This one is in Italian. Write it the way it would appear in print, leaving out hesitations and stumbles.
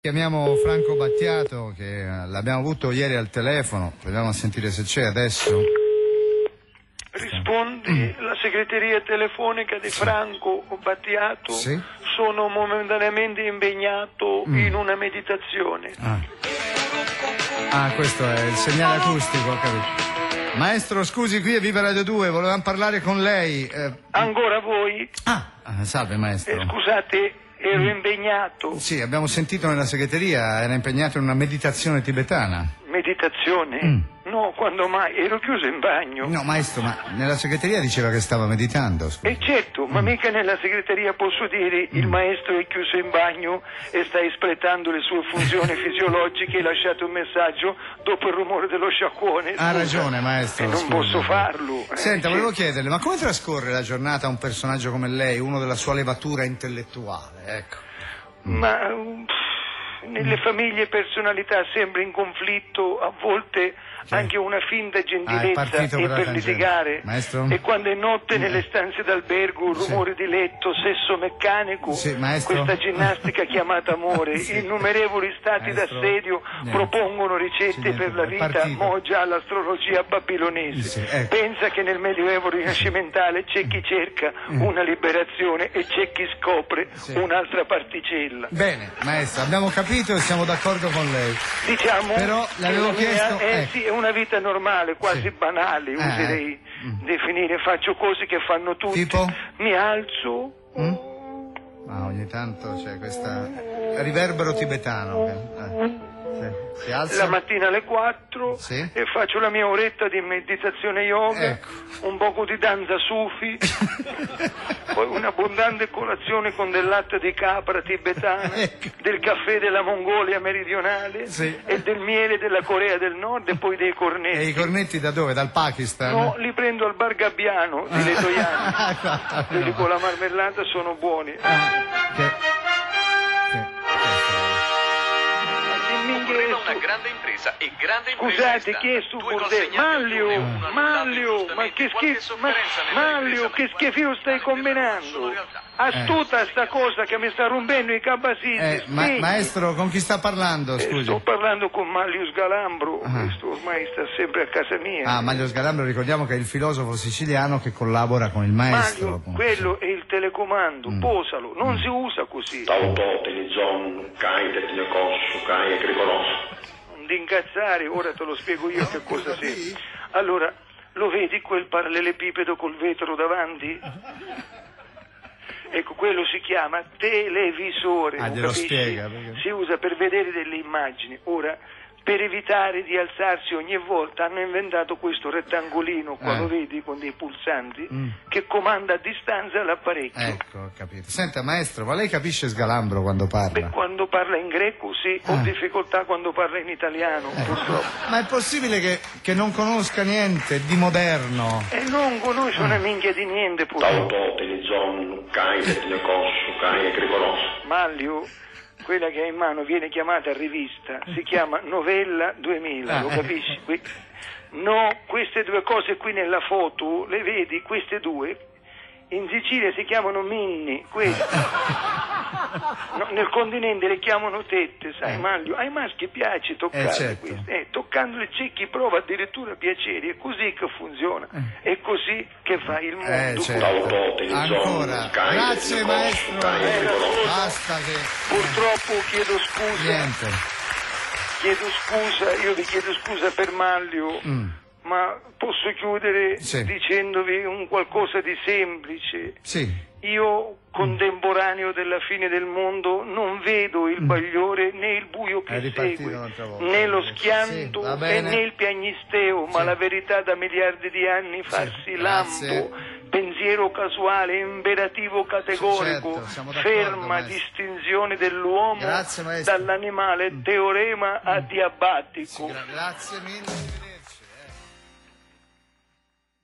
Chiamiamo Franco Battiato, che l'abbiamo avuto ieri al telefono, proviamo a sentire se c'è adesso. Rispondi la segreteria telefonica di Franco Battiato. Sì? Sono momentaneamente impegnato in una meditazione. Questo è il segnale acustico, ho capito. Maestro, scusi, qui è Viva Radio 2, volevamo parlare con lei. Ancora voi? Salve maestro. Scusate, ero impegnato. Sì, abbiamo sentito nella segreteria, era impegnato in una meditazione tibetana. Meditazione? No, quando mai? Ero chiuso in bagno. No, maestro, ma nella segreteria diceva che stava meditando, scusi. Certo, ma mica nella segreteria posso dire il maestro è chiuso in bagno e sta espletando le sue funzioni fisiologiche e lasciato un messaggio dopo il rumore dello sciacquone. Ha ragione, maestro. Non posso farlo. Senta, volevo chiederle, ma come trascorre la giornata un personaggio come lei, uno della sua levatura intellettuale, ecco? Ma nelle famiglie e personalità sempre in conflitto, a volte anche una finta gentilezza per litigare. Maestro? E quando è notte nelle stanze d'albergo, un rumore di letto, sesso meccanico, questa ginnastica chiamata amore, innumerevoli stati d'assedio propongono ricette per la vita, mo già l'astrologia babilonese. Pensa che nel medioevo rinascimentale c'è chi cerca una liberazione e c'è chi scopre un'altra particella. Bene, maestro, abbiamo capito e siamo d'accordo con lei. Diciamo, però l'avevo chiesto. Sì, è una vita normale, quasi banale, userei definire. Faccio cose che fanno tutti. Tipo? Mi alzo. Ogni tanto c'è questo riverbero tibetano. Si alza. La mattina alle 4 e faccio la mia oretta di meditazione yoga, un poco di danza sufi, poi un'abbondante colazione con del latte di capra tibetana, del caffè della Mongolia meridionale e del miele della Corea del Nord e poi dei cornetti. E i cornetti da dove? Dal Pakistan? No, li prendo al bar Gabbiano di Letoiano. Quelli con la marmellata sono buoni. Una grande impresa e grande Scusate, chi è sto bordello? Manlio, ma che schifo, Manlio, che schifo stai combinando? Astuta sta cosa che mi sta rompendo i capasiti. Maestro, con chi sta parlando, scusi? Sto parlando con Manlio Sgalambro, questo ormai sta sempre a casa mia. Manlio Sgalambro, ricordiamo che è il filosofo siciliano che collabora con il maestro. Manlio, quello è il telecomando, posalo, non si usa così. Non ti incazzare, ora te lo spiego io che cosa sei. Allora, lo vedi quel parallelepipedo col vetro davanti? Ecco, quello si chiama televisore, glielo spiega, si usa per vedere delle immagini. Ora, per evitare di alzarsi ogni volta hanno inventato questo rettangolino, qua lo vedi, con dei pulsanti, che comanda a distanza l'apparecchio. Ecco, ho capito. Senta, maestro, ma lei capisce Sgalambro quando parla? Quando parla in greco sì, ho difficoltà quando parla in italiano, purtroppo. Ma è possibile che non conosca niente di moderno? Non conosce una minchia di niente, purtroppo. Manlio, quella che ha in mano viene chiamata rivista, si chiama Novella 2000, lo capisci? No, queste due cose qui nella foto, le vedi, queste due, in Sicilia si chiamano minni, queste. No, nel continente le chiamano tette, sai, Manlio, ai maschi piace toccare queste. Toccandole c'è chi prova addirittura piacere, è così che funziona, è così che fa il mondo. Ancora, grazie maestro. Basta che... Purtroppo chiedo scusa. Niente. Io vi chiedo scusa per Manlio, ma posso chiudere dicendovi un qualcosa di semplice. Io, contemporaneo della fine del mondo, non vedo il bagliore né il buio che segue, né lo schianto e né il piagnisteo, ma la verità da miliardi di anni farsi lampo, pensiero casuale, imperativo categorico, ferma distinzione dell'uomo dall'animale, teorema adiabatico. Grazie mille.